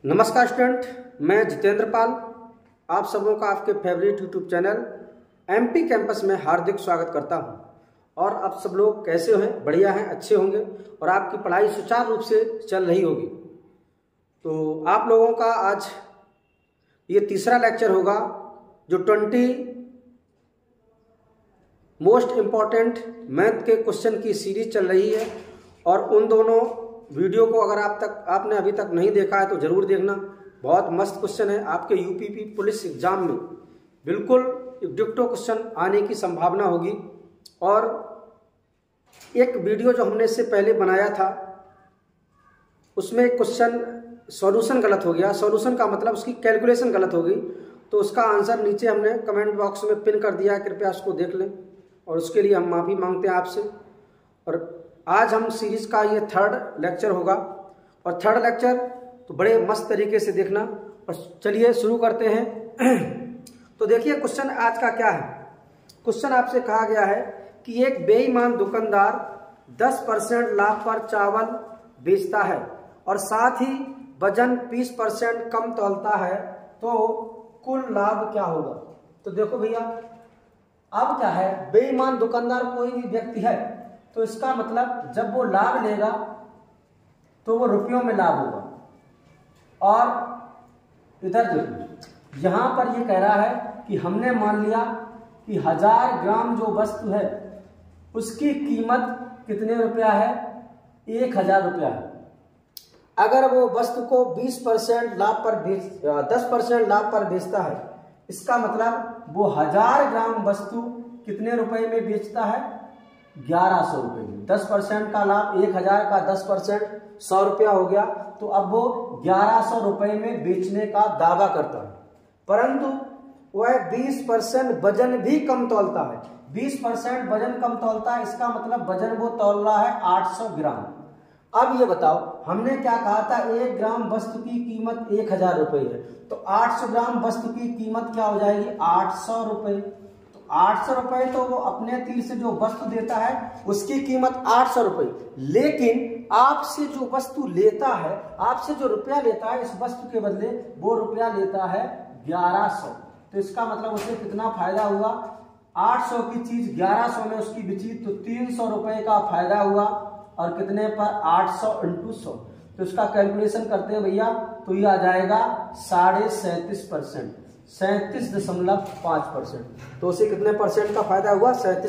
नमस्कार स्टूडेंट, मैं जितेंद्र पाल आप सबों का आपके favourite youtube channel MP campus में हार्दिक स्वागत करता हूं। और आप सब लोग कैसे हैं? बढ़िया हैं, अच्छे होंगे और आपकी पढ़ाई सुचारू रूप से चल रही होगी। तो आप लोगों का आज ये तीसरा लेक्चर होगा जो 20 मोस्ट इम्पॉर्टेंट मैथ के क्वेश्चन की सीरीज चल रही है। और उन दोनों वीडियो को अगर आपने अभी तक नहीं देखा है तो जरूर देखना। बहुत मस्त क्वेश्चन है, आपके यूपीपी पुलिस एग्जाम में बिल्कुल डिक्टो क्वेश्चन आने की संभावना होगी। और एक वीडियो जो हमने इससे पहले बनाया था उसमें क्वेश्चन सॉल्यूशन गलत हो गया। सॉल्यूशन का मतलब उसकी कैलकुलेशन गलत हो गई, तो उसका आंसर नीचे हमने कमेंट बॉक्स में पिन कर दिया है, कृपया उसको देख लें और उसके लिए हम माफ़ी मांगते हैं आपसे। और आज हम सीरीज का ये थर्ड लेक्चर होगा और थर्ड लेक्चर तो बड़े मस्त तरीके से देखना। और चलिए शुरू करते हैं। तो देखिए क्वेश्चन आज का क्या है। क्वेश्चन आपसे कहा गया है कि एक बेईमान दुकानदार 10% लाभ पर चावल बेचता है और साथ ही वजन 20% कम तौलता है, तो कुल लाभ क्या होगा। तो देखो भैया, अब क्या है, बेईमान दुकानदार कोई भी व्यक्ति है तो इसका मतलब जब वो लाभ लेगा तो वो रुपयों में लाभ होगा। और इधर देखो, यहां पर ये कह रहा है कि हमने मान लिया कि 1000 ग्राम जो वस्तु है उसकी कीमत कितने रुपया है, 1000 रुपया है। अगर वो वस्तु को 20% लाभ पर 10% लाभ पर बेचता है, इसका मतलब वो 1000 ग्राम वस्तु कितने रुपए में बेचता है, 1100 रुपए में। 10% का लाभ, 1000 का 10% 100 रुपया हो गया, तो अब वो 1100 रुपए में बेचने का दावा करता है। परंतु वह 20% वजन भी कम तौलता है। 20% वजन कम तौलता है, इसका मतलब वजन वो तौल रहा है 800 ग्राम। अब ये बताओ, हमने क्या कहा था, 1 ग्राम वस्तु की कीमत 1000 रुपए है, तो 800 ग्राम वस्तु की कीमत क्या हो जाएगी, 800 रुपए। तो 800 रुपए तो वो अपने तीर से जो वस्तु देता है उसकी कीमत 800 रुपए, लेकिन आपसे जो वस्तु लेता है, आपसे जो रुपया लेता है, इस वस्तु के बदले वो रुपया लेता है 1100। तो इसका मतलब उसे कितना फायदा हुआ, 800 की चीज 1100 में उसकी बिची तो 300 रुपए का फायदा हुआ। और कितने पर, 800 × 100। तो इसका कैलकुलेशन करते हैं भैया, तो ये आ जाएगा 37.5%, 37.5%। तो उसे कितने परसेंट का फायदा हुआ,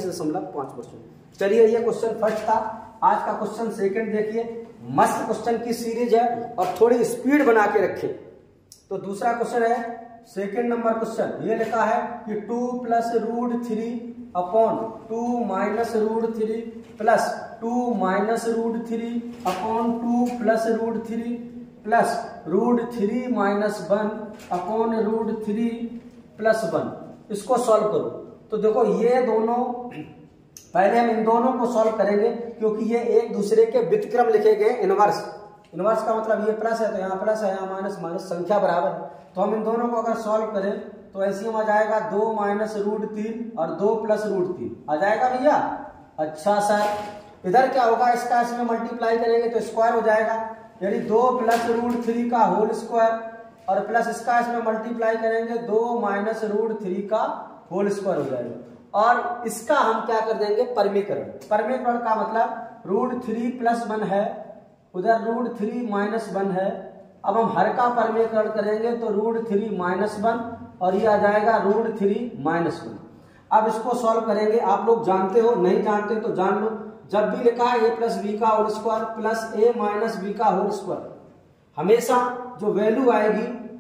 37.5%। चलिए, ये क्वेश्चन फर्स्ट था। आज का क्वेश्चन सेकंड देखिए, मस्त क्वेश्चन की सीरीज है और थोड़ी स्पीड बना के रखे। तो दूसरा क्वेश्चन है, सेकंड नंबर क्वेश्चन, ये लिखा है कि 2 + √3 upon 2 - √3 plus 2 - √3 upon 2 + √3 plus √3 - 1 upon √3 + 1। इसको सॉल्व करो। तो देखो, ये दोनों पहले हम इन दोनों को सॉल्व करेंगे क्योंकि ये एक दूसरे के व्युत्क्रम लिखे गए। इनवर्स का मतलब ये प्लस है तो यहाँ प्लस है, यहाँ माइनस, माइनस संख्या बराबर है। तो हम इन दोनों को अगर सॉल्व करें तो ऐसे में आ जाएगा 2 - √3 और 2 + √3 आ जाएगा भैया। अच्छा सर, इधर क्या होगा, इसका इसमें मल्टीप्लाई करेंगे तो स्क्वायर हो जाएगा, यानी 2 + √3 का होल स्क्वायर और प्लस इसका इसमें मल्टीप्लाई करेंगे 2 - √3 का होल स्क्वायर हो जाएगा। और इसका हम क्या कर देंगे, परमीकरण। परमीकरण का मतलब √3 + 1 है, उधर √3 - 1 है। अब हम हर का परमीकरण करेंगे तो √3 - 1 और ये आ जाएगा √3 - 1। अब इसको सॉल्व करेंगे। आप लोग जानते हो, नहीं जानते तो जान लो। जब भी लिखा है a + b का whole square plus a - b का होल स्क्वायर, हमेशा जो वैल्यू आएगी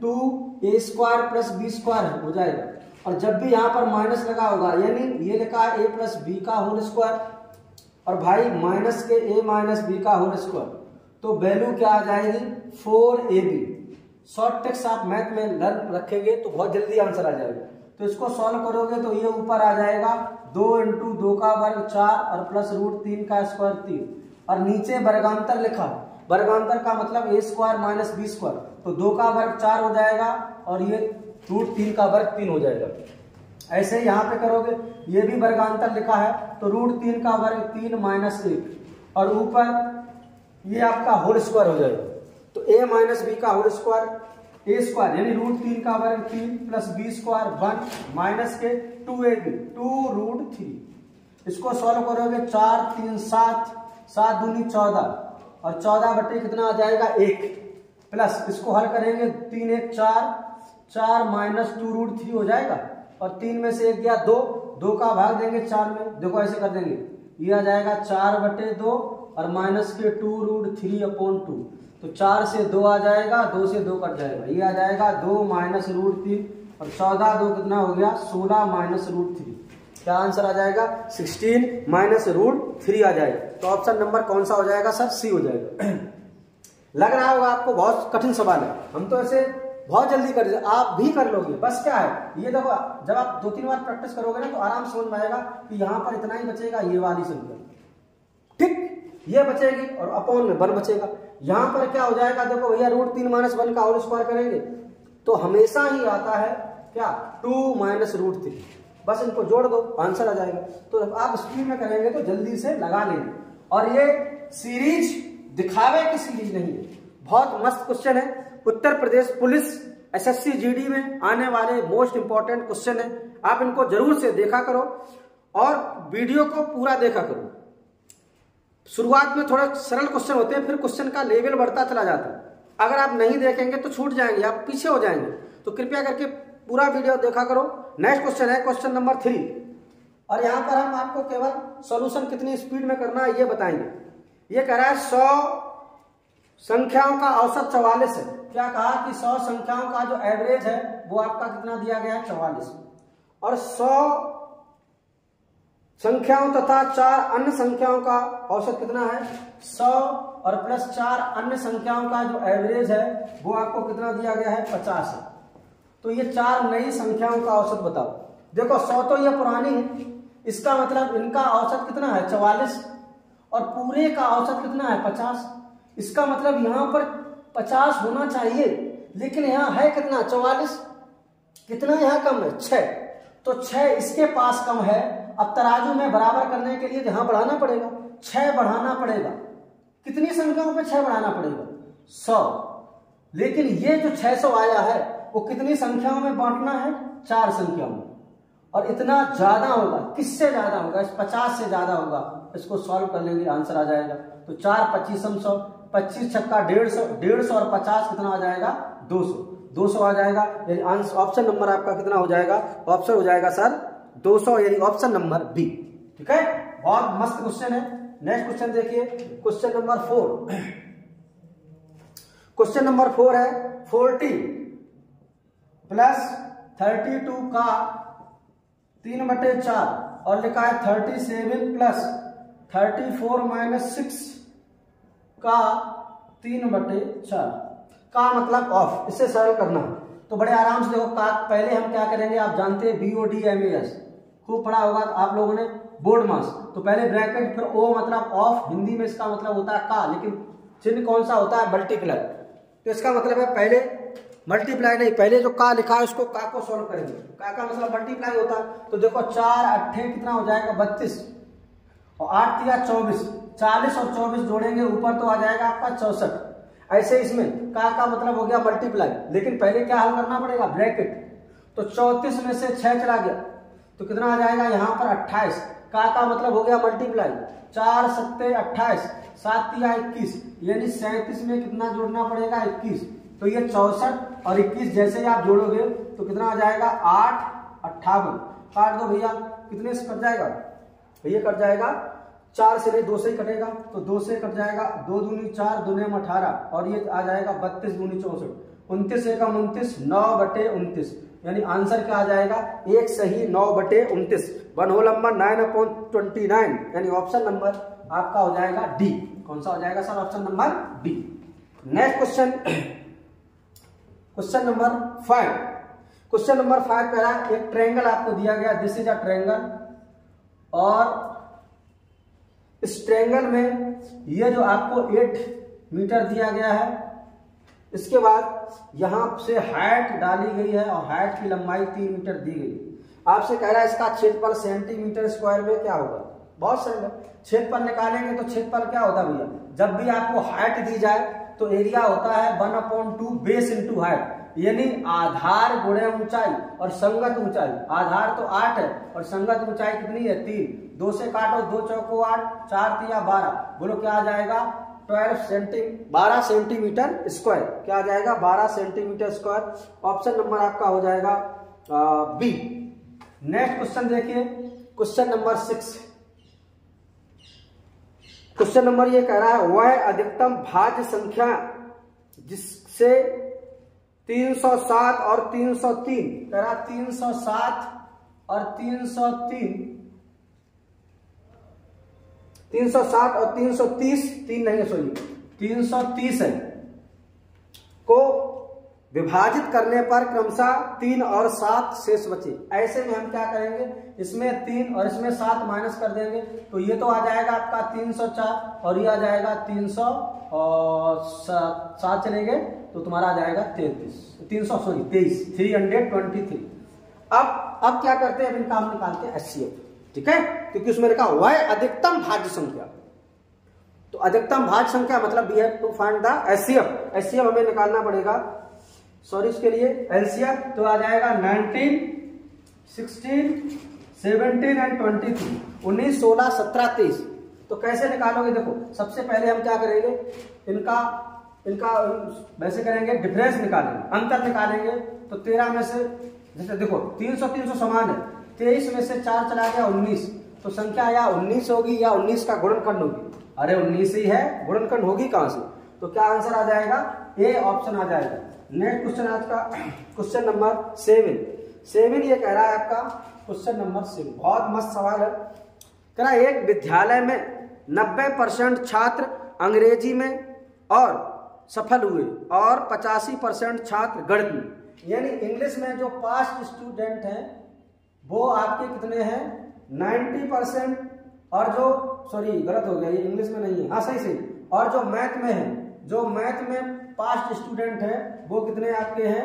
2a² + b² हो जाएगा। और जब भी यहाँ पर माइनस लगा होगा, यानी ये लिखा है a + b का होल स्क्वायर और भाई माइनस के a - b का होल स्क्वायर, तो वैल्यू क्या आ जाएगी, 4ab। शॉर्ट ट्रिक्स आप मैथ में लर्न रखेंगे तो बहुत जल्दी आंसर आ जाएगा। तो इसको सॉल्व करोगे तो ये ऊपर आ जाएगा 2 × 2 का वर्ग 4 और प्लस √3 का स्क्वायर 3 और नीचे वर्गांतर लिखा। वर्गांतर का मतलब a² - b², तो 2 का वर्ग 4 हो जाएगा और ये √3 का वर्ग 3 हो जाएगा। ऐसे ही यहाँ पे करोगे, ये भी वर्गांतर लिखा है तो √3 का वर्ग 3 - 1 और ऊपर ये आपका होल स्क्वायर हो जाएगा। तो a माइनस बी का होल स्क्वायर ए स्क्वायर यानी √3 का वर्ग 3 प्लस बी स्क्वायर 1 माइनस के 2ab 2√3। इसको सॉल्व करोगे 4 3 7 7 दूनी 14 और 14 बटे कितना आ जाएगा 1 प्लस इसको हल करेंगे 3 1 4 4 माइनस 2√3 हो जाएगा और 3 में से 1 गया 2 2 का भाग देंगे 4 में। देखो ऐसे कर देंगे, ये आ जाएगा 4 बटे 2 और माइनस के 2√3/2 तो 4 से 2 आ जाएगा, 2 से 2 कट जाएगा, ये आ जाएगा 2 माइनस √3 और 14 2 कितना हो गया 16 माइनस √3। क्या आंसर आ जाएगा 16 माइनस √3 आ जाएगा। तो ऑप्शन नंबर कौन सा हो जाएगा सर? सी हो जाएगा। लग रहा होगा आपको बहुत कठिन सवाल है, हम तो ऐसे बहुत जल्दी कर देते, आप भी कर लोगे। बस क्या है ये देखो, जब आप 2-3 बार प्रैक्टिस करोगे ना तो आराम समझ में आएगा कि यहाँ पर इतना ही बचेगा, ये वाली संख्या ठीक ये बचेगी और अपॉन में 1 बचेगा। यहाँ पर क्या हो जाएगा देखो भैया √3 माइनस 1 का होल स्क्वायर करेंगे तो हमेशा ही आता है क्या 2 माइनस √3। बस इनको जोड़ दो आंसर आ जाएगा। तो जब आप स्पीड में करेंगे तो जल्दी से लगा लेंगे। और ये सीरीज दिखावे की सीरीज नहीं है, बहुत मस्त क्वेश्चन है। Uttar Pradesh police SSC GD में आने वाले मोस्ट इंपॉर्टेंट क्वेश्चन है। आप इनको जरूर से देखा करो और वीडियो को पूरा देखा करो। शुरुआत में थोड़ा सरल क्वेश्चन होते हैं, फिर क्वेश्चन का लेवल बढ़ता चला जाता है। अगर आप नहीं देखेंगे तो छूट जाएंगे, आप पीछे हो जाएंगे। तो कृपया करके पूरा वीडियो देखा करो। नेक्स्ट क्वेश्चन है क्वेश्चन नंबर 3 और यहाँ पर हम आपको केवल सॉल्यूशन कितनी स्पीड में करना है ये बताएंगे। ये कह रहा है 100 संख्याओं का औसत 44 है। क्या कहा कि 100 संख्याओं का जो एवरेज है वो आपका कितना दिया गया है 44 और 100 संख्याओं तथा 4 अन्य संख्याओं का औसत कितना है 100 और प्लस 4 अन्य संख्याओं का जो एवरेज है वो आपको कितना दिया गया है 50 है। तो ये 4 नई संख्याओं का औसत बताओ। देखो 100 तो ये पुरानी है, इसका मतलब इनका औसत कितना है 44 और पूरे का औसत कितना है 50। इसका मतलब यहाँ पर 50 होना चाहिए लेकिन यहाँ है कितना 44। कितना यहाँ कम है 6, तो 6 इसके पास कम है। अब तराजू में बराबर करने के लिए यहाँ बढ़ाना पड़ेगा, 6 बढ़ाना पड़ेगा। कितनी संख्याओं पे 6 बढ़ाना पड़ेगा 100। लेकिन ये जो 600 आया है वो कितनी संख्याओं में बांटना है 4 संख्याओं में और इतना ज्यादा होगा। किससे ज्यादा होगा? इस 50 से ज्यादा होगा। इसको सॉल्व कर लेंगे आंसर आ जाएगा। तो 4 25 100 25 छक्का 150 150 और 50 कितना आ जाएगा 200 आ जाएगा। यानी आंसर ऑप्शन नंबर आपका कितना हो जाएगा? ऑप्शन हो जाएगा सर 200 यानी ऑप्शन नंबर बी। ठीक है, बहुत मस्त क्वेश्चन है। नेक्स्ट क्वेश्चन देखिए क्वेश्चन नंबर 4। क्वेश्चन नंबर 4 है 40 प्लस 32 का 3/4 और लिखा है 37 प्लस 34 माइनस 6 का 3/4 का मतलब ऑफ। इससे सरल करना तो बड़े आराम से देखो। पहले हम क्या करेंगे आप जानते हैं BODMAS खूब पढ़ा होगा आप लोगों ने बोर्ड मास। तो पहले ब्रैकेट फिर O मतलब ऑफ, हिंदी में इसका मतलब होता है का, लेकिन चिन्ह कौन सा होता है मल्टीप्लाई। तो इसका मतलब है पहले मल्टीप्लाई नहीं, पहले जो का लिखा है उसको का को सॉल्व करेंगे। का मतलब मल्टीप्लाई होता है। तो देखो 4 8 कितना हो जाएगा 32 और 8 3 24, 40 और 24 जोड़ेंगे ऊपर तो आ जाएगा आपका 64। ऐसे इसमें का मतलब हो गया मल्टीप्लाई, लेकिन पहले क्या हल करना पड़ेगा ब्रैकेट। तो 34 में से 6 चला गया तो कितना आ जाएगा यहाँ पर 28। का मतलब हो गया मल्टीप्लाई, 4 7 28 7 3 21 यानी 37 में कितना जोड़ना पड़ेगा 21। तो ये 64 और 21 जैसे ही आप जोड़ोगे तो कितना आ जाएगा 8 58। काट दो भैया, कितने से कट जाएगा भैया? कट जाएगा 4 से नहीं 2 से ही कटेगा तो 2 से कट जाएगा। 2 दूनी 4 दूने 18 और ये आ जाएगा 32 दूनी 64 29 1 29 9/29 यानी आंसर क्या आ जाएगा? एक सही 9/29 1 होल नंबर 9/29 यानी ऑप्शन नंबर आपका हो जाएगा डी। कौन सा हो जाएगा sir? Option number D. Next question question number 5। Question number 5 कह रहा है एक ट्रायंगल आपको दिया गया, दिस इज अ ट्रायंगल और इस ट्रायंगल में ये जो आपको 8 मीटर दिया गया है, इसके बाद यहां से हाइट डाली गई है और हाइट की लंबाई 3 मीटर दी गई। आपसे कह रहा है इसका क्षेत्रफल सेंटीमीटर स्क्वायर में क्या होगा? बहुत सरल है, क्षेत्रफल निकालेंगे तो क्षेत्रफल क्या होता है भैया? जब भी आपको हाइट दी जाए तो एरिया होता है 1/2 बेस इंटू हाइट, यानी आधार गुणे ऊंचाई और संगत ऊंचाई। आधार तो 8 है और संगत ऊंचाई कितनी है 3। 2 से काटो, 2 चौको 8, 4 तिया 12, बोलो क्या आ जाएगा 12 सेंटीमीटर स्क्वायर। क्या आ जाएगा 12 सेंटीमीटर स्क्वायर। ऑप्शन नंबर आपका हो जाएगा बी। नेक्स्ट क्वेश्चन देखिए, क्वेश्चन नंबर 6। क्वेश्चन नंबर ये कह रहा है वह अधिकतम भाज्य संख्या जिससे 307 और 303 कह रहा 307 और 360 और 330 330 है को विभाजित करने पर क्रमशः 3 और 7 शेष बचे। ऐसे में हम क्या करेंगे, इसमें 3 और इसमें 7 माइनस कर देंगे, तो ये तो आ जाएगा आपका 304 और ये आ जाएगा 300 और 7 चलेंगे तो तुम्हारा आ जाएगा 323। अब क्या करते हैं, अब इनका हम निकालते हैं HCF, ठीक है, क्योंकि उसमें लिखा वह अधिकतम भाज्य संख्या। तो अधिकतम भाज्य संख्या मतलब we have to find the HCF। HCF हमें निकालना पड़ेगा, सॉरी इसके लिए एलसीएम, तो आ जाएगा 19, 16, 17 एंड 23, 19, 16, 17, 23। तो कैसे निकालोगे, देखो सबसे पहले हम क्या करेंगे, इनका वैसे करेंगे, डिफरेंस निकालेंगे, अंतर निकालेंगे। तो 13 में से जैसे देखो 300 समान है, 23 में से 4 चला गया 19, तो संख्या या 19 होगी या 19 का गुणनखंड होगी। अरे 19 ही है, गुणनखंड होगी कहां से, तो क्या आंसर आ जाएगा, ए ऑप्शन आ जाएगा। नेक्स्ट क्वेश्चन आज का क्वेश्चन नंबर 7 ये कह रहा है आपका क्वेश्चन नंबर 7, बहुत मस्त सवाल है। कह रहा है एक विद्यालय में 90% छात्र अंग्रेजी में और सफल हुए और 85% छात्र गणित में, यानी इंग्लिश में जो पास स्टूडेंट हैं वो आपके कितने हैं 90%, और जो सॉरी गलत हो गया, ये इंग्लिश में नहीं है, हाँ सही, और जो मैथ में है, जो मैथ में पास्ट स्टूडेंट है वो कितने आपके हैं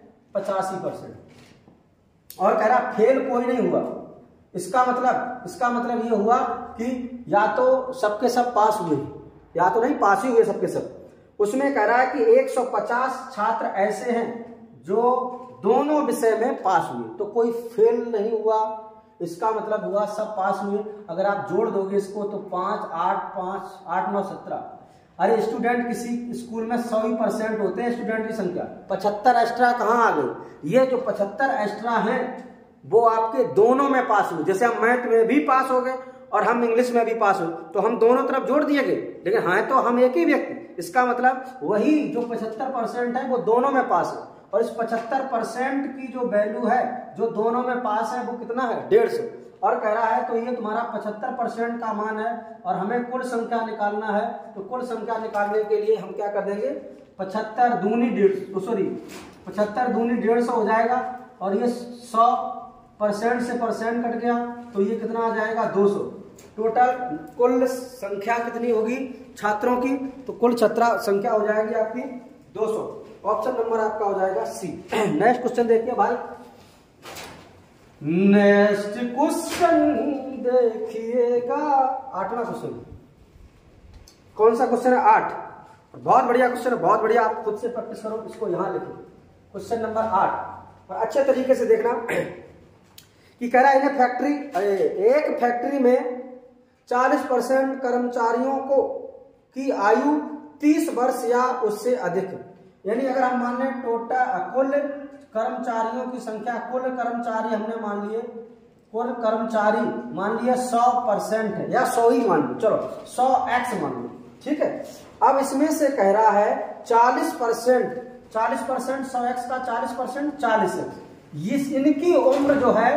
85%। और कह रहा फेल कोई नहीं हुआ। इसका मतलब ये हुआ कि या तो सबके सब पास हुए या तो नहीं पास ही हुए सबके सब। उसमें कह रहा है कि 150 छात्र ऐसे हैं जो दोनों विषय में पास हुए, तो कोई फेल नहीं हुआ। इसका मतलब हुआ सब पास हुए। अगर आप जोड़ दोगे इसको तो 5, 8, 9, 17। अरे स्टूडेंट किसी स्कूल में 100% होते हैं स्टूडेंट की संख्या, 75 एक्स्ट्रा कहाँ आ गए। ये जो 75 एक्स्ट्रा हैं वो आपके दोनों में पास हुए। जैसे हम मैथ में भी पास हो गए और हम इंग्लिश में भी पास हो, तो हम दोनों तरफ जोड़ दिए गए, लेकिन हाँ तो हम एक ही व्यक्ति। इसका मतलब वही जो 75% है वो दोनों में पास है, और इस 75% की जो वैल्यू है जो दोनों में पास है वो कितना है 150। और कह रहा है तो ये तुम्हारा 75% का मान है और हमें कुल संख्या निकालना है। तो कुल संख्या निकालने के लिए हम क्या कर देंगे, 75 दूनी 150 हो जाएगा, और ये 100% से परसेंट कट गया तो ये कितना आ जाएगा 200। टोटल कुल संख्या कितनी होगी छात्रों की, तो कुल छात्रा संख्या हो जाएगी आपकी 200। ऑप्शन नंबर आपका हो जाएगा सी। नेक्स्ट क्वेश्चन देखिए भाई, नेक्स्ट क्वेश्चन देखिएगा 8वां क्वेश्चन। कौन सा क्वेश्चन है 8। बहुत बढ़िया क्वेश्चन है, बहुत बढ़िया। आप खुद से प्रैक्टिस करो, इसको यहां लिखो। क्वेश्चन नंबर 8 और अच्छे तरीके से देखना कि कह रहा है एक फैक्ट्री में 40% कर्मचारियों को की आयु 30 वर्ष या उससे अधिक है। यानी अगर हम मान लें टोटल कुल कर्मचारियों की संख्या, कुल कर्मचारी हमने मान लिए, कुल कर्मचारी मान लिया 100% है या 100 ही मान लो, चलो 100x मान लो, ठीक है। अब इसमें से कह रहा है 40%, 100x का 40% 40x। इनकी उम्र जो है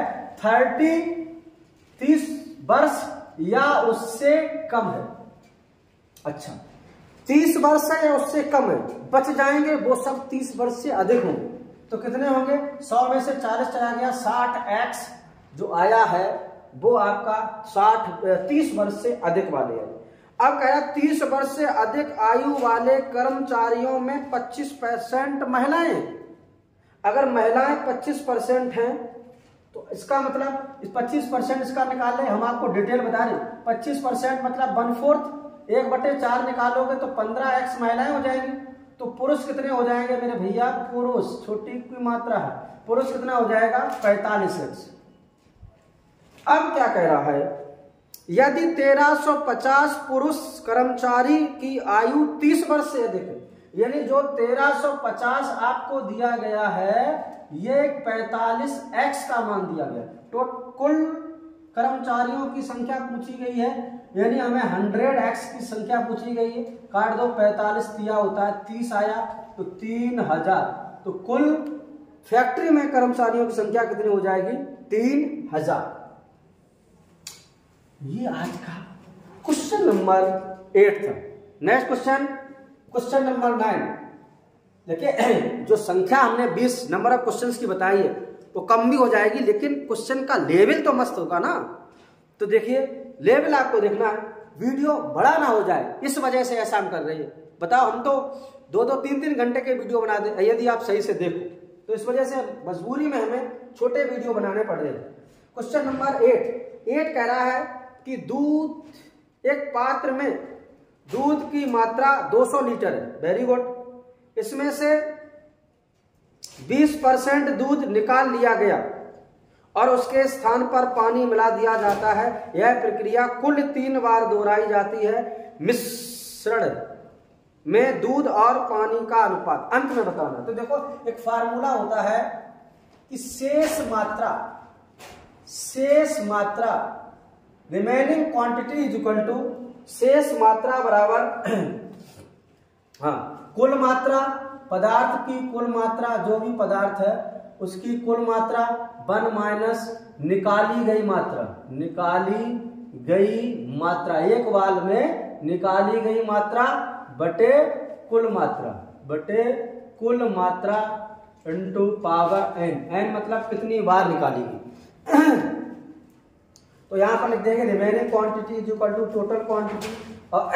30 वर्ष या उससे कम है। अच्छा 30 वर्ष है या उससे कम है, बच जाएंगे वो सब 30 वर्ष से अधिक होंगे। तो कितने होंगे, 100 में से 40 चला गया, 60x जो आया है वो आपका 30 वर्ष से अधिक वाले है। अब कह रहा 30 वर्ष से अधिक आयु वाले कर्मचारियों में 25% महिलाएं। अगर महिलाएं 25% हैं तो इसका मतलब 25% इसका निकाल लें, हम आपको डिटेल बता रहे। 25% मतलब 1/4, 1/4 निकालोगे तो 15x महिलाएं हो जाएंगी। तो पुरुष कितने हो जाएंगे मेरे भैया? पुरुष छोटी की मात्रा है, पुरुष कितना हो जाएगा? 45x। अब क्या कह रहा है? यदि 1350 पुरुष कर्मचारी की आयु 30 वर्ष से अधिक है, यानी जो 1350 आपको दिया गया है ये 45x का मान दिया गया। तो कुल कर्मचारियों की संख्या पूछी गई है, यानी हमें 100x की संख्या पूछी गई है। काट दो, 45 दिया होता है 30 आया तो 3000। तो कुल फैक्ट्री में कर्मचारियों की संख्या कितनी हो जाएगी? 3000। ये आज का क्वेश्चन नंबर 8 था। Next question, question number 9। देखिए जो संख्या हमने 20 नंबर ऑफ क्वेश्चंस की बताई है तो कम भी हो जाएगी, लेकिन क्वेश्चन का लेवल तो मस्त होगा ना। तो देखिए लेवल आपको देखना है, वीडियो बड़ा ना हो जाए, इस वजह से ऐसा हम कर रहे हैं। बताओ, हम तो 2-2, 3-3 घंटे के वीडियो बना दे यदि आप सही से देखो, तो इस वजह से मजबूरी में हमें छोटे वीडियो बनाने पड़ रहे हैं। क्वेश्चन नंबर 8 कह रहा है कि दूध, एक पात्र में दूध की मात्रा 200 लीटर है। Very good. इसमें से 20% दूध निकाल लिया गया और उसके स्थान पर पानी मिला दिया जाता है। यह प्रक्रिया कुल 3 बार दोहराई जाती है। मिश्रण में दूध और पानी का अनुपात अंत में बताना। तो देखो एक फार्मूला होता है कि शेष मात्रा remaining quantity is equal to शेष मात्रा बराबर हाँ कुल मात्रा, पदार्थ की कुल मात्रा, जो भी पदार्थ है उसकी कुल मात्रा 1 माइनस निकाली गई मात्रा, एक वाल में निकाली गई मात्रा बटे कुल मात्रा इंटू पावर n मतलब कितनी बार निकाली गई। तो यहां पर लिख देंगे remaining quantity is equal to total quantity और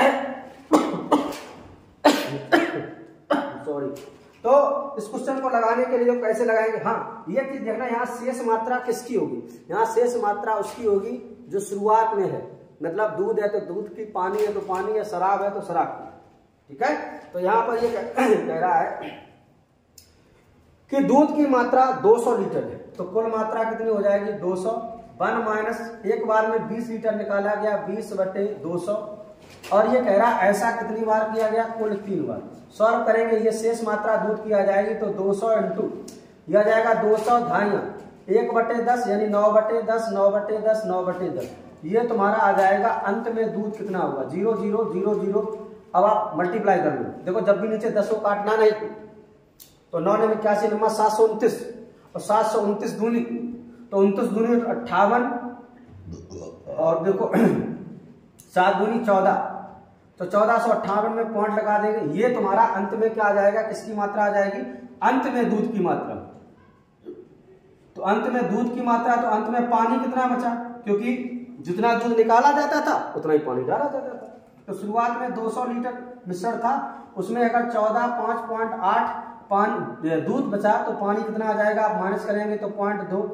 सॉरी। तो इस क्वेश्चन को लगाने के लिए कैसे लगाएंगे? हाँ, ये चीज देखना, यहाँ शेष मात्रा किसकी होगी? यहाँ शेष मात्रा उसकी होगी जो शुरुआत में है, मतलब दूध है तो दूध की, पानी है तो पानी है, शराब है तो शराब की। ठीक है, तो यहाँ पर ये कह रहा है कि दूध की मात्रा 200 लीटर है, तो कुल मात्रा कितनी हो जाएगी? 200। 1 माइनस एक बार में 20 लीटर निकाला गया, 20/200। और ये कह रहा है ऐसा कितनी बार किया गया? कुल 3 बार। सॉल्व करेंगे, ये शेष मात्रा दूध की आ जाएगी तो 200 इंटू यह आ जाएगा 200 धाइयां 1/10 यानी 9/10 9/10 9/10। ये तुम्हारा आ जाएगा अंत में दूध कितना होगा? 0 0 0 0। अब आप मल्टीप्लाई कर लो, देखो जब भी नीचे 10 को काटना नहीं तो 9 ने 81 नंबर 729 और 729 दूनी तो 29 दूनी 58 और देखो 7 दूनी 14 तो 1458 में पॉइंट लगा देंगे। ये तुम्हारा अंत में क्या आ जाएगा? किसकी मात्रा आ जाएगी? अंत में दूध की मात्रा। तो अंत में दूध की मात्रा, तो अंत में पानी कितना बचा? क्योंकि जितना दूध निकाला जाता था उतना ही पानी डाला जाता था। तो शुरुआत में 200 लीटर मिश्रण था, उसमें अगर 14 5.8 पानी दूध बचा तो पानी कितना आ जाएगा? आप माइनस करेंगे तो 0.2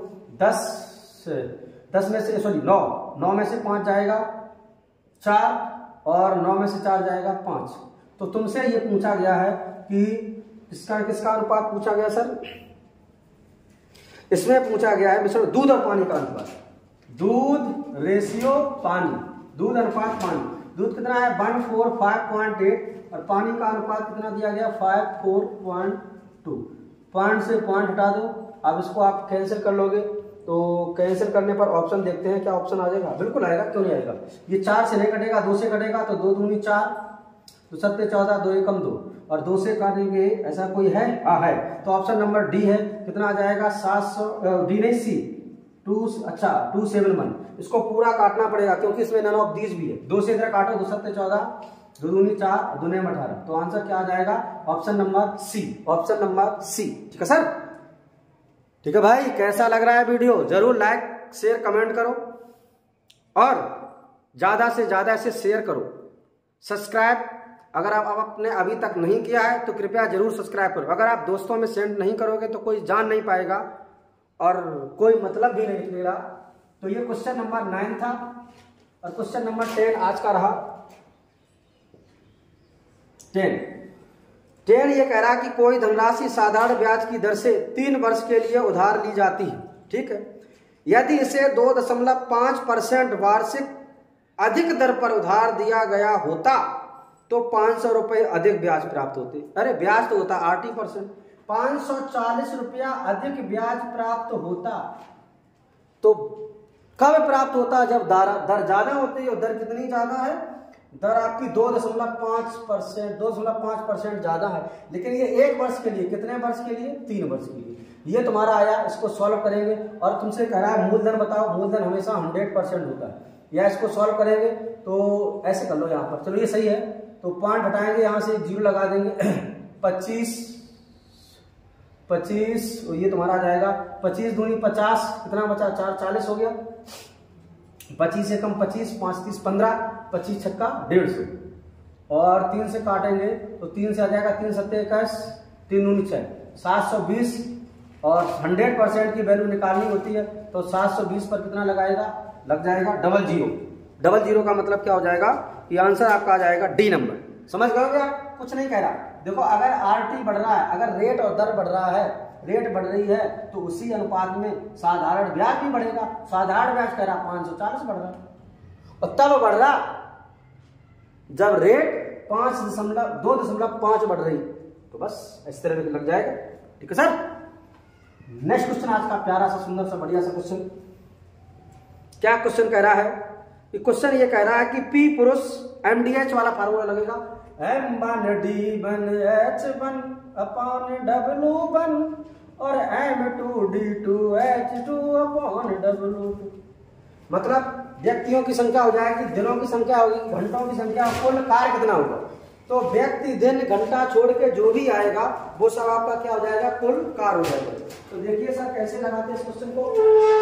10 में से सॉरी 9 में से 5 जाएगा 4 और 9 में से 4 जाएगा 5। तो तुमसे ये पूछा गया है कि किसका अनुपात पूछा गया सर? इसमें पूछा गया है मिश्रण दूध और पानी का अनुपात। दूध रेशियो पानी, दूध अनुपात पानी। दूध कितना है? 145.8 और पानी का अनुपात कितना दिया गया? 54.2। पॉइंट से पॉइंट हटा दो। अब इसको आप कैंसिल कर लोगे तो कैंसिल करने पर ऑप्शन देखते हैं क्या ऑप्शन आ जाएगा? बिल्कुल आएगा, क्यों नहीं आएगा? ये 4 से नहीं कटेगा, 2 से कटेगा तो 2 दूनी 4 तो 7 14 2 एकम 2 और 2 से काटेंगे ऐसा कोई है? है तो ऑप्शन नंबर डी है। कितना आ जाएगा? 700 डी नहीं सी 271। इसको पूरा काटना पड़ेगा क्योंकि इसमें नन ऑफ दीज भी है। 2 से इधर काटो, 2 7 14 2 दूनी 4 2 9 18। तो आंसर क्या आ जाएगा? Option number C, option number C. ठीक है सर? ठीक है भाई, कैसा लग रहा है वीडियो? जरूर लाइक शेयर कमेंट करो और ज्यादा से ज्यादा इसे शेयर करो। सब्सक्राइब अगर आप आपने अभी तक नहीं किया है तो कृपया जरूर सब्सक्राइब करो। अगर आप दोस्तों में सेंड नहीं करोगे तो कोई जान नहीं पाएगा और कोई मतलब भी नहीं निकलेगा। तो ये क्वेश्चन नंबर 9 था और क्वेश्चन नंबर 10 आज का रहा। 10 ये कह रहा है कि कोई धनराशि साधारण ब्याज की दर से 3 वर्ष के लिए उधार ली जाती है, ठीक है। यदि इसे 2.5% वार्षिक अधिक दर पर उधार दिया गया होता तो 500 रुपये अधिक ब्याज प्राप्त होते। अरे ब्याज तो होता 8%, 540 रुपया अधिक ब्याज प्राप्त होता। तो कब प्राप्त होता? जब दर ज्यादा होती है। दर कितनी ज्यादा है? दर आपकी 2.5%, 2.5% ज्यादा है। लेकिन ये 1 वर्ष के लिए, कितने वर्ष के लिए? 3 वर्ष के लिए। ये तुम्हारा आया, इसको सॉल्व करेंगे और तुमसे कह रहा है मूलधन बताओ। मूलधन हमेशा 100% होता है। या इसको सॉल्व करेंगे तो ऐसे कर लो यहाँ पर। चलो ये सही है, तो पॉइंट हटाएंगे, यहाँ से 0 लगा देंगे। 25 ये तुम्हारा आ जाएगा 25 दूनी 50, कितना बचा? 4, 40 हो गया। 25 से कम 25, 5 30 15, 25 छक्का 150 और 3 से काटेंगे तो 3 से आ जाएगा 3 7 21, 3 दूनी 6, 720 और 100% की वैल्यू निकालनी होती है तो 720 पर कितना लगाएगा? लग जाएगा 00। 00 का मतलब क्या हो जाएगा? ये आंसर आपका आ जाएगा डी नंबर। समझ गए क्या? कुछ नहीं कह रहा। देखो अगर आरटी बढ़ रहा है, अगर रेट और दर बढ़ रहा है, रेट बढ़ रही है तो उसी अनुपात में साधारण ब्याज भी बढ़ेगा। साधारण ब्याज कह रहा 540 बढ़ रहा और तब बढ़ रहा जब रेट 2.5 बढ़ रही। तो बस इस तरह लग जाएगा। ठीक है सर। नेक्स्ट क्वेश्चन आज का प्यारा सा सुंदर सा बढ़िया सा क्वेश्चन। क्या क्वेश्चन कह रहा है? क्वेश्चन ये कह रहा है कि पी पुरुष MDH वाला फार्मूला लगेगा, M1D1H1 अपॉन W1 और M2D2H2 अपॉन W2। मतलब व्यक्तियों की संख्या हो जाएगी, दिनों की संख्या होगी, घंटों की संख्या, कुल कार्य कितना होगा। तो व्यक्ति दिन घंटा छोड़ के जो भी आएगा वो सब आपका क्या हो जाएगा? कुल कार्य हो जाएगा। तो देखिए सर कैसे लगाते हैं इस क्वेश्चन को।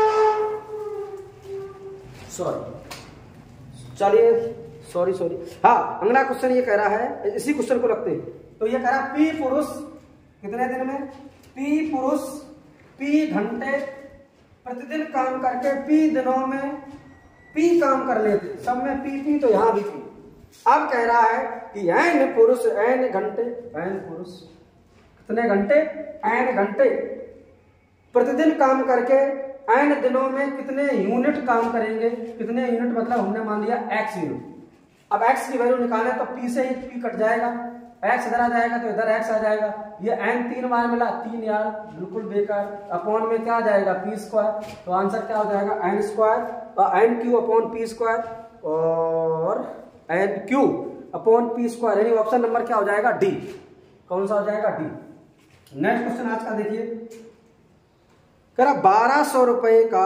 सॉरी हाँ, अगला क्वेश्चन ये कह रहा है, इसी क्वेश्चन को रखते हैं। तो ये कह रहा है पी पुरुष कितने दिन में? पी पुरुष पी घंटे प्रतिदिन काम करके पी दिनों में पी काम कर लेते। सब में पी तो यहां भी पी। अब कह रहा है कि एन पुरुष एन घंटे, एन पुरुष कितने घंटे? एन घंटे प्रतिदिन काम करके एन दिनों में कितने यूनिट काम करेंगे? कितने यूनिट मतलब हमने मान लिया x यूनिट। अब x की वैल्यू निकालें तो p से ही p कट जाएगा, x इधर आ जाएगा तो इधर x आ जाएगा। ये n 3 बार मिला, 3 यार बिल्कुल बेकार। अपॉन में क्या आ जाएगा? p²। तो आंसर क्या हो जाएगा? n² और n³ अपॉन p² और n³ अपॉन p²। यानी ऑप्शन नंबर क्या हो जाएगा? डी। कौन सा हो जाएगा? डी। नेक्स्ट क्वेश्चन आज का देखिए, कह रहा 1200 रुपए का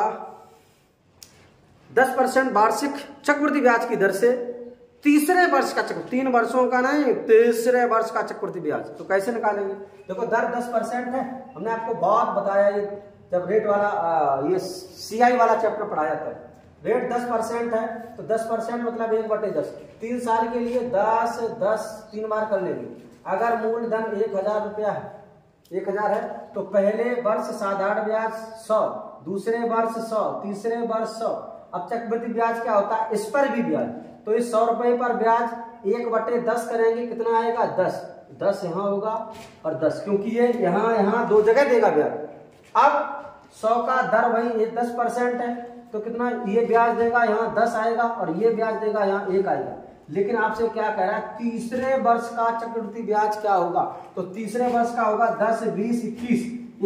10% वार्षिक चक्रवृद्धि ब्याज की दर से तीसरे वर्ष का 3 वर्षों का नहीं, तीसरे वर्ष का चक्रवृद्धि ब्याज। तो कैसे निकालेंगे? देखो दर 10% है, हमने आपको बहुत बताया ये जब रेट वाला ये CI वाला चैप्टर पढ़ाया था। रेट 10% है तो 10% मतलब 1/10। 3 साल के लिए 10 10 3 बार कर लेंगे। अगर मूलधन 1000 रुपया है, 1000 है तो पहले वर्ष साधारण ब्याज 100, दूसरे वर्ष 100, तीसरे वर्ष 100। अब चक्रवृद्धि ब्याज क्या होता है? इस पर भी ब्याज। तो इस 100 रुपए पर ब्याज 1/10 करेंगे, कितना आएगा? 10। 10 यहाँ होगा और 10, क्योंकि ये यहाँ 2 जगह देगा ब्याज। अब 100 का दर वही 10% है तो कितना ये ब्याज देगा? यहाँ 10 आएगा और ये ब्याज देगा यहाँ 1 आएगा। लेकिन आपसे क्या कह रहा है? तीसरे वर्ष का चक्रवृद्धि ब्याज क्या होगा? तो तीसरे वर्ष का होगा 10 20 21,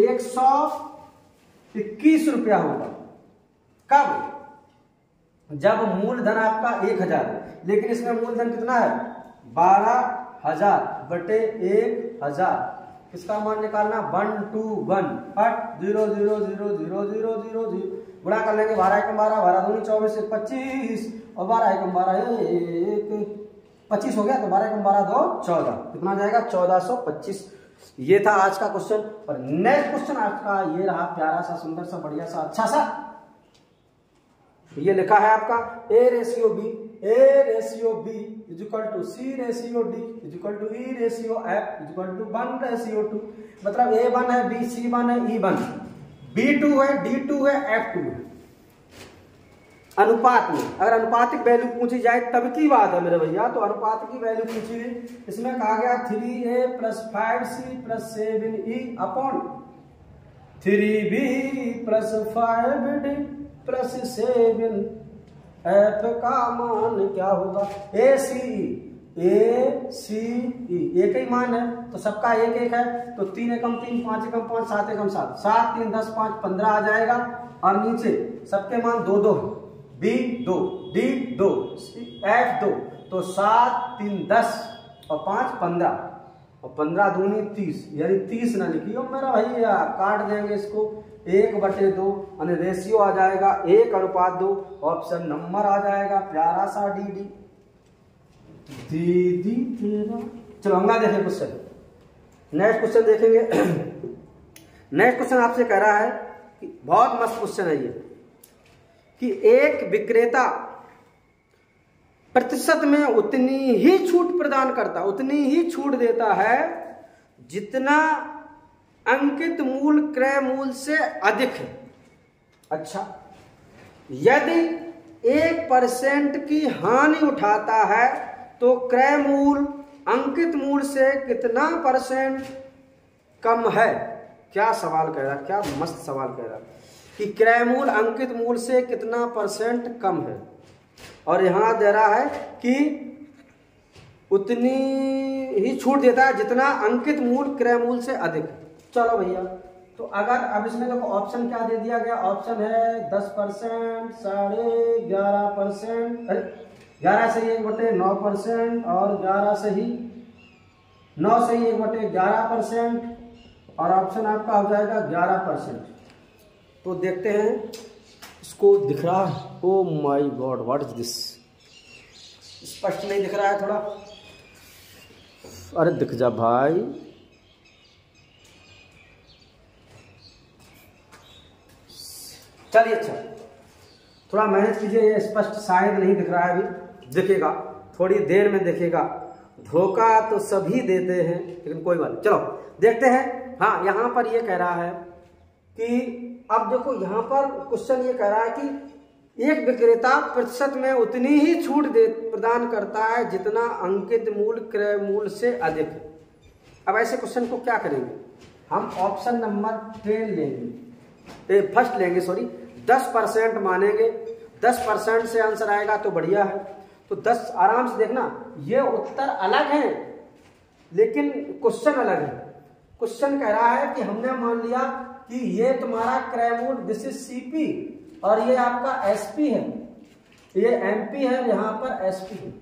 121 रुपया होगा। कब? जब मूलधन आपका 1000 है, लेकिन इसमें मूलधन कितना है? 12000 बटे 1000। किसका मान निकालना? 1 2 1 हट 0 0 0 0 0 0 0 गुणा कर लेंगे। 12 1 12, 12 दूनी 24 25 और 12 1 12 1 25 हो गया। तो 12 1 12 2 14, कितना आ जाएगा? 1425। ये था आज का क्वेश्चन। और नेक्स्ट क्वेश्चन आज का ये रहा, प्यारा सा सुंदर सा बढ़िया सा अच्छा सा। ये लिखा है आपका A ratio B is equal to C ratio D is equal to E ratio F is equal to 1 ratio 2। मतलब A1 है, B1 है, E1, B2 है, D2 है, F2 है। अनुपात में, अगर अनुपातिक वैल्यू पूछी जाए तब की बात है मेरे भैया। तो अनुपात की वैल्यू पूछी गई, इसमें कहा गया 3a + 5c + 7e upon 3b + 5d + 7f का मान क्या होगा? ACE एक ही मान है तो सबका एक एक है, तो 3 एकम 3, 5 एकम 5, 7 एकम 7, 7 3 10 5 15 आ जाएगा। और नीचे सबके मान 2 2 है, B 2, D 2, F 2, तो 7 3 10 और 5 15 और 15 दूनी 30, यानी 30 ना लिखियो मेरा भैया, काट देंगे इसको 1/2 यानी रेशियो आ जाएगा 1:2। ऑप्शन नंबर आ जाएगा प्यारा सा डी। दीदी तेरा। चलो अगला देखें क्वेश्चन, नेक्स्ट क्वेश्चन देखेंगे। नेक्स्ट क्वेश्चन आपसे कह रहा है कि बहुत मस्त क्वेश्चन है ये, कि एक विक्रेता प्रतिशत में उतनी ही छूट प्रदान करता, उतनी ही छूट देता है जितना अंकित मूल्य क्रय मूल्य से अधिक है। अच्छा, यदि 1% की हानि उठाता है तो क्रय मूल्य अंकित मूल्य से कितना % कम है? क्या सवाल कह रहा, क्या मस्त सवाल कह रहा कि क्रय मूल्य अंकित मूल्य से कितना % कम है, और यहां दे रहा है कि उतनी ही छूट देता है जितना अंकित मूल्य क्रय मूल्य से अधिक है। चलो भैया, तो अगर अब इसमें देखो ऑप्शन क्या दे दिया गया, ऑप्शन है 10%, 11.5%, 11 से 1/9% और 11 से ही 9 से ही 1/11%, और ऑप्शन आपका हो जाएगा 11%। तो देखते हैं इसको, दिख रहा है? Oh my god, what is this? स्पष्ट नहीं दिख रहा है थोड़ा, अरे दिख जा भाई। चलिए अच्छा, थोड़ा मेहनत कीजिए, ये स्पष्ट शायद नहीं दिख रहा है, अभी दिखेगा, थोड़ी देर में दिखेगा। धोखा तो सभी देते हैं, लेकिन कोई बात नहीं। चलो देखते हैं। हाँ, यहां पर ये कह रहा है कि अब देखो यहां पर क्वेश्चन ये कह रहा है कि एक विक्रेता प्रतिशत में उतनी ही छूट प्रदान करता है जितना अंकित मूल्य क्रय मूल्य से अधिक है। अब ऐसे क्वेश्चन को क्या करेंगे हम? ऑप्शन नंबर 10 लेंगे, फर्स्ट लेंगे, सॉरी 10% मानेंगे। 10% से आंसर आएगा तो बढ़िया है। तो 10 आराम से देखना, ये उत्तर अलग है लेकिन क्वेश्चन अलग है। क्वेश्चन कह रहा है कि हमने मान लिया कि ये तुम्हारा क्रय मूल्य, दिस इज सीपी, और ये आपका एसपी है, ये एमपी है, यहां पर एसपी है।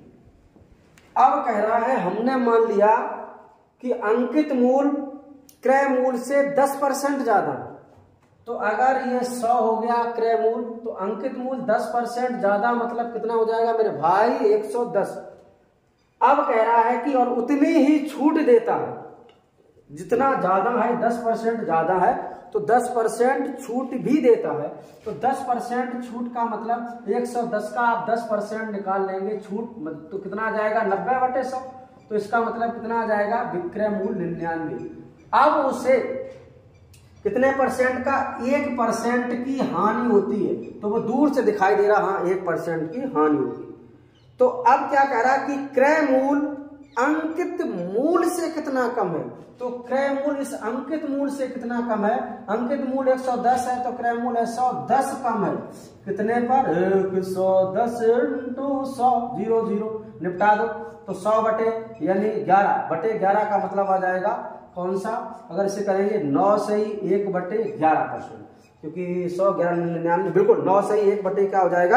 अब कह रहा है हमने मान लिया कि अंकित मूल्य क्रय मूल्य से 10% ज्यादा है। तो अगर ये 100 हो गया क्रय मूल्य, तो अंकित मूल्य 10% ज्यादा मतलब कितना हो जाएगा मेरे भाई? 110। अब कह रहा है कि और उतनी ही छूट देता है, जितना ज्यादा है 10% ज्यादा है तो 10% छूट भी देता है। तो 10% छूट का मतलब 110 का आप 10% निकाल लेंगे छूट, तो कितना आ जाएगा? 90/100। तो इसका मतलब कितना आ जाएगा? विक्रय मूल्य 99। अब उसे कितने % का? 1% की हानि होती है, तो वो दूर से दिखाई दे रहा, हाँ 1% की हानि होती है। तो अब क्या कह रहा है कि क्रय मूल्य अंकित मूल्य से कितना कम है? तो क्रय मूल्य इस अंकित मूल्य से कितना कम है? अंकित मूल्य 110 है तो क्रय मूल्य 110 कम है। कितने पर? 110 × 100, 0 0 निपटा दो। तो 100 यानी 11/11 का मतलब आ जाएगा कौन सा? अगर इसे करेंगे 9 से ही 1/11%, क्योंकि 100 11 99, बिल्कुल 9 से ही 1 क्या हो जाएगा?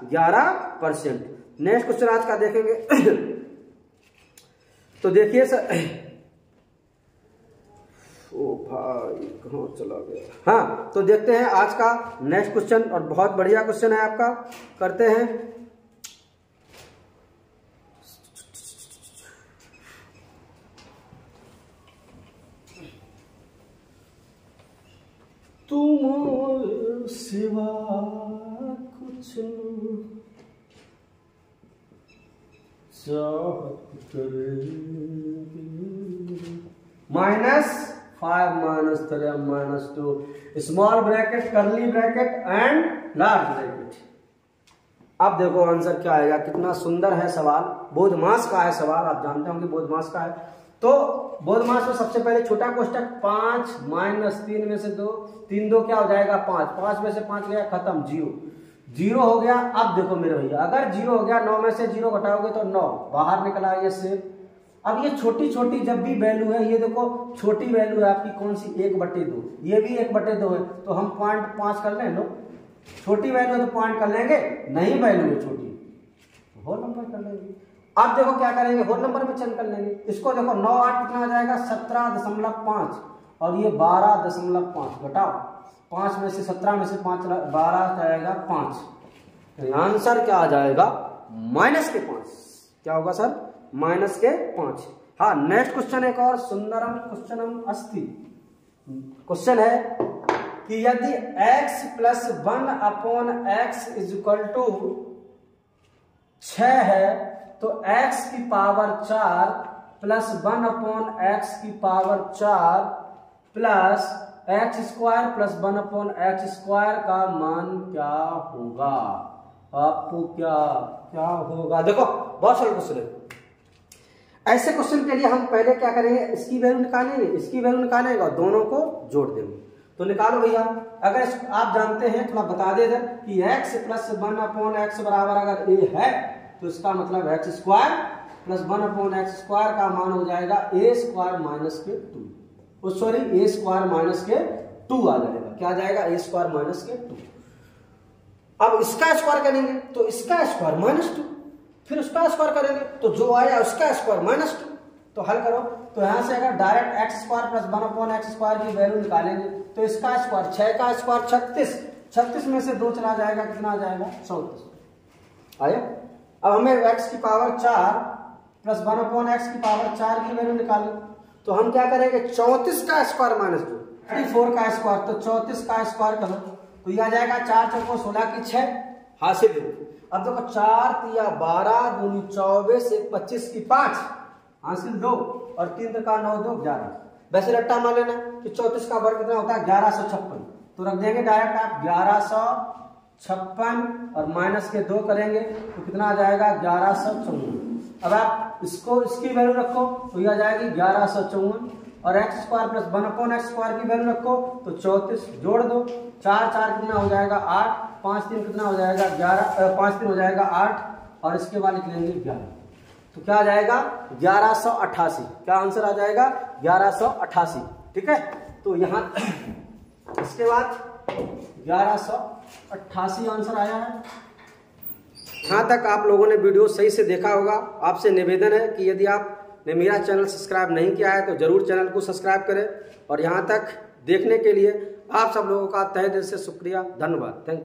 11%। नेक्स्ट क्वेश्चन आज का देखेंगे। तो देखिए सर, ओ भाई कहाँ चला गया? हाँ, तो देखते हैं आज का नेक्स्ट क्वेश्चन, और बहुत बढ़िया क्वेश्चन है आपका, करते हैं। तुम सिवा कुछ चाहत करेगी। -5 - 3 - 2 small bracket, curly bracket and large bracket. अब देखो आंसर क्या आएगा, कितना सुंदर है सवाल, बोधमास का है सवाल, आप जानते होंगे बोधमास का है। तो बोधमास में सबसे पहले छोटा कोष्टक 5 माइनस 3 में से 2, 3 2 क्या हो जाएगा 5, 5 में से 5 गया खत्म, 0 हो गया। अब देखो मेरे भैया, अगर 0 हो गया 9 में से 0 घटाओगे तो 9 बाहर निकला, ये से। अब ये छोटी छोटी जब भी वैल्यू है, ये देखो छोटी वैल्यू है आपकी कौन सी, 1/2, ये भी 1/2 है, तो हम 0.5 कर लें। लो छोटी वैल्यू है तो पॉइंट कर लेंगे, नहीं वैल्यू है छोटी तो होल नंबर कर लेंगे। अब देखो क्या करेंगे, होल नंबर में चेंज कर लेंगे इसको। देखो 9 8 कितना हो जाएगा 17.5 और ये 12.5 घटाओ, 5 में से 17 में से 5 12 जाएगा 5, तो आंसर क्या आ जाएगा -5। क्या होगा सर, -5। हाँ नेक्स्ट क्वेश्चन एक और सुंदरम क्वेश्चनम अस्ति। क्वेश्चन है कि यदि x + 1/x = 6 है तो x की पावर 4 + 1/x की पावर 4 प्लस x² + 1/x² का मान क्या होगा। आपको क्या होगा, देखो बहुत सरल क्वेश्चन है। ऐसे क्वेश्चन के लिए हम पहले क्या करेंगे, इसकी वैल्यू निकालेंगे, इसकी वैल्यू निकालेंगे और दोनों को जोड़ देंगे। तो निकालो भैया, अगर आप जानते हैं थोड़ा बता दे दे कि x + 1/x बराबर अगर a है तो इसका मतलब x² + 1/x² का मान हो जाएगा a² - (2) सॉरी a² - (2) आ जाएगा। क्या आ जाएगा, a² - (2). अब इसका स्क्वायर करेंगे तो इसका स्क्वायर -2, फिर उसका स्क्वायर करेंगे तो जो आया उसका स्क्वायर -2। तो हल करो, तो यहां से अगर डायरेक्ट x² + 1/x² की वैल्यू निकालेंगे तो इसका स्क्वायर 6 का स्क्वायर 36, 36 में से 2 चला जाएगा, कितना आ जाएगा 34 आया। अब हमें x की पावर 4 + 1/x की पावर 4 की वैल्यू निकालें, तो हम क्या करेंगे 34 का स्क्वायर -2, 34 का स्क्वायर, तो 34 का स्क्वायर करो तो यह आ जाएगा 4 चौको 16 की 6 हासिल। अब देखो 4 तिया 12 दूनी 24 1 25 की 5 हासिल 2 और 3 का 9 2 11। वैसे रट्टा मान लेना कि 34 का वर्ग कितना होता है 1156, तो रख देंगे डायरेक्ट आप 1156 और माइनस के 2 करेंगे तो कितना आ जाएगा 1154। अब आप इसको इसकी वैल्यू रखो तो यह आ जाएगी 1154 और x² + 1/x² की वैल्यू रखो तो 34, जोड़ दो 4 4 कितना हो जाएगा 8, 5 3 कितना हो जाएगा 11, 5 3 हो जाएगा 8 और इसके बाद लिख लेंगे 11, तो क्या आ जाएगा 1188। क्या आंसर आ जाएगा 1188, ठीक है। तो यहाँ इसके बाद 1188 आंसर आया है। यहाँ तक आप लोगों ने वीडियो सही से देखा होगा। आपसे निवेदन है कि यदि आपने मेरा चैनल सब्सक्राइब नहीं किया है तो जरूर चैनल को सब्सक्राइब करें, और यहाँ तक देखने के लिए आप सब लोगों का तहे दिल से शुक्रिया, धन्यवाद, थैंक यू।